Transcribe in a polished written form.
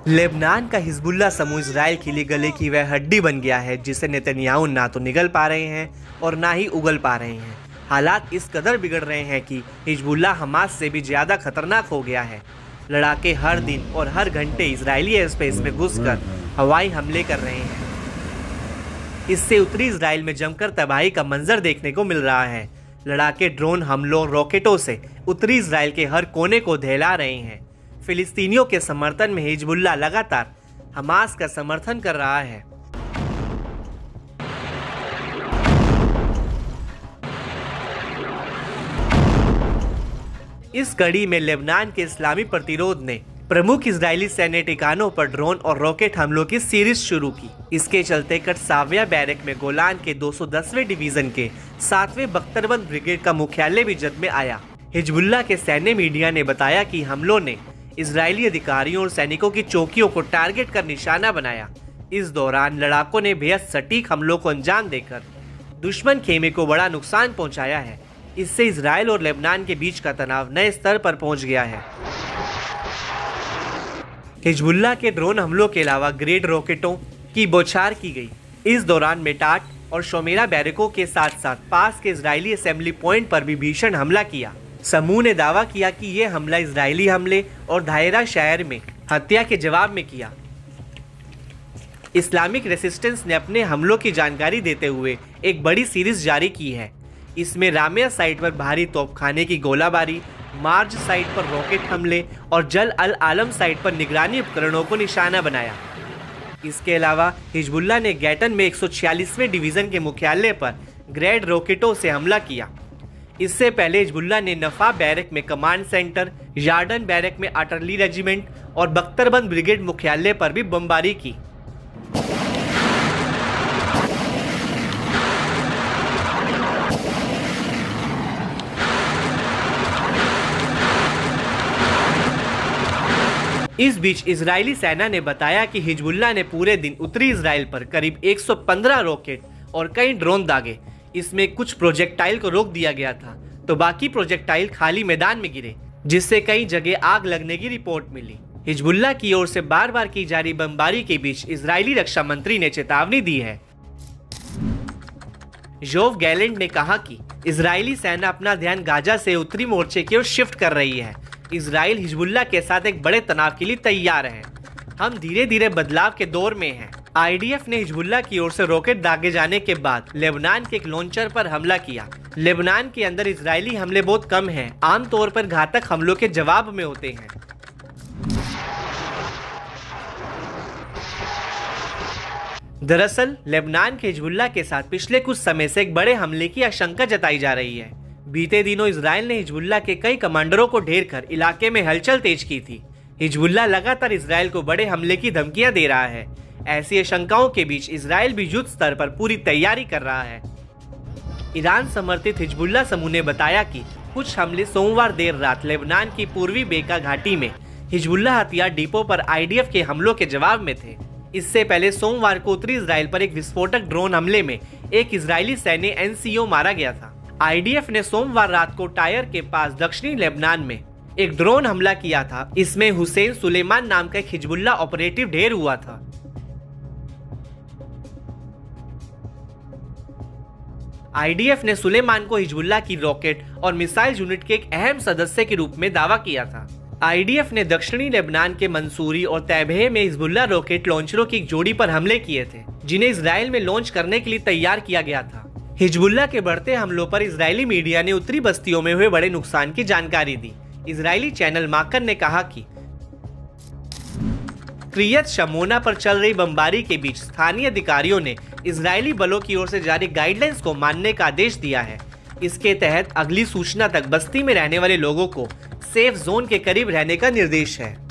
Lebanon का Hezbollah समूह Israel के लिए गले की वह हड्डी बन गया है जिसे नेतन्याहू ना तो निगल पा रहे हैं और ना ही उगल पा रहे हैं। हालात इस कदर बिगड़ रहे हैं कि हिजबुल्लाह हमास से भी ज़्यादा खतरनाक हो गया है। लड़ाके हर दिन और हर घंटे इजरायली एयर स्पेस में घुसकर हवाई हमले कर रहे हैं। इससे उत्तरी इजराइल में जमकर तबाही का मंजर देखने को मिल रहा है। लड़ाके ड्रोन हमलों रॉकेटों से उत्तरी इजराइल के हर कोने को दहला रहे हैं। फिलिस्तीनियों के समर्थन में हिजबुल्लाह लगातार हमास का समर्थन कर रहा है। इस कड़ी में लेबनान के इस्लामी प्रतिरोध ने प्रमुख इजरायली सैन्य ठिकानों पर ड्रोन और रॉकेट हमलों की सीरीज शुरू की। इसके चलते कटसाविया बैरक में गोलान के 210वें डिवीजन के 7वें बख्तरबंद ब्रिगेड का मुख्यालय भी जद में आया। हिजबुल्लाह के सैन्य मीडिया ने बताया कि हमलों ने इजरायली अधिकारियों और सैनिकों की चौकियों को टारगेट कर निशाना बनाया। इस दौरान लड़ाकों ने बेहद सटीक हमलों को अंजाम देकर दुश्मन खेमे को बड़ा नुकसान पहुंचाया है। इससे इजराइल और लेबनान के बीच का तनाव नए स्तर पर पहुंच गया है। हिजबुल्लाह के ड्रोन हमलों के अलावा ग्रेड रॉकेटों की बौछार की गई। इस दौरान मेटाट और शोमेरा बैरकों के साथ साथ पास के इजरायली असेंबली पॉइंट पर भी भीषण हमला किया। समूह ने दावा किया कि यह हमला इजरायली हमले और दायरा शहर में हत्या के जवाब में किया। इस्लामिक रेसिस्टेंस ने अपने हमलों की जानकारी देते हुए एक बड़ी सीरीज जारी की है। इसमें रामिया साइट पर भारी तोपखाने की गोलाबारी, मार्ज साइट पर रॉकेट हमले और जल अल आलम साइट पर निगरानी उपकरणों को निशाना बनाया। इसके अलावा हिजबुल्लाह ने गैटन में 146वें डिवीजन के मुख्यालय पर ग्रेड रॉकेटों से हमला किया। इससे पहले हिजबुल्लाह ने नफा बैरक में कमांड सेंटर, यार्डन बैरक में आर्टिलरी रेजिमेंट और बख्तरबंद ब्रिगेड मुख्यालय पर भी बमबारी की। इस बीच इजरायली सेना ने बताया कि हिजबुल्लाह ने पूरे दिन उत्तरी इजराइल पर करीब 115 रॉकेट और कई ड्रोन दागे। इसमें कुछ प्रोजेक्टाइल को रोक दिया गया था तो बाकी प्रोजेक्टाइल खाली मैदान में गिरे, जिससे कई जगह आग लगने की रिपोर्ट मिली। हिजबुल्लाह की ओर से बार बार की जा रही बमबारी के बीच इजरायली रक्षा मंत्री ने चेतावनी दी है। योव गैलेंट ने कहा कि इजरायली सेना अपना ध्यान गाजा से उत्तरी मोर्चे की ओर शिफ्ट कर रही है। इजराइल हिजबुल्लाह के साथ एक बड़े तनाव के लिए तैयार है। हम धीरे धीरे बदलाव के दौर में हैं। आईडीएफ ने हिजबुल्लाह की ओर से रॉकेट दागे जाने के बाद लेबनान के एक लॉन्चर पर हमला किया। लेबनान के अंदर इजरायली हमले बहुत कम हैं, आमतौर पर घातक हमलों के जवाब में होते हैं। दरअसल लेबनान के हिजबुल्लाह के साथ पिछले कुछ समय से एक बड़े हमले की आशंका जताई जा रही है। बीते दिनों इजराइल ने हिजबुल्लाह के कई कमांडरों को ढेर कर इलाके में हलचल तेज की थी। हिजबुल्लाह लगातार इजराइल को बड़े हमले की धमकियां दे रहा है। ऐसी आशंकाओं के बीच इजराइल भी युद्ध स्तर पर पूरी तैयारी कर रहा है। ईरान समर्थित हिजबुल्लाह समूह ने बताया कि कुछ हमले सोमवार देर रात लेबनान की पूर्वी बेका घाटी में हिजबुल्लाह हथियार डिपो पर आईडीएफ के हमलों के जवाब में थे। इससे पहले सोमवार को उत्तरी इजराइल पर एक विस्फोटक ड्रोन हमले में एक इजरायली सैन्य एनसीओ मारा गया था। आईडीएफ ने सोमवार रात को टायर के पास दक्षिणी लेबनान में एक ड्रोन हमला किया था। इसमें हुसैन सुलेमान नाम का एक हिजबुल्लाह ऑपरेटिव ढेर हुआ था। आईडीएफ ने सुलेमान को हिजबुल्लाह की रॉकेट और मिसाइल यूनिट के एक अहम सदस्य के रूप में दावा किया था। आईडीएफ ने दक्षिणी लेबनान के मंसूरी और तैबहे में हिजबुल्लाह रॉकेट लॉन्चरों की एक जोड़ी पर हमले किए थे, जिन्हें इजराइल में लॉन्च करने के लिए तैयार किया गया था। हिजबुल्लाह के बढ़ते हमलों पर इजरायली मीडिया ने उत्तरी बस्तियों में हुए बड़े नुकसान की जानकारी दी। इजरायली चैनल माकर ने कहा कि क्रियत शमोना पर चल रही बमबारी के बीच स्थानीय अधिकारियों ने इजरायली बलों की ओर से जारी गाइडलाइंस को मानने का आदेश दिया है। इसके तहत अगली सूचना तक बस्ती में रहने वाले लोगों को सेफ जोन के करीब रहने का निर्देश है।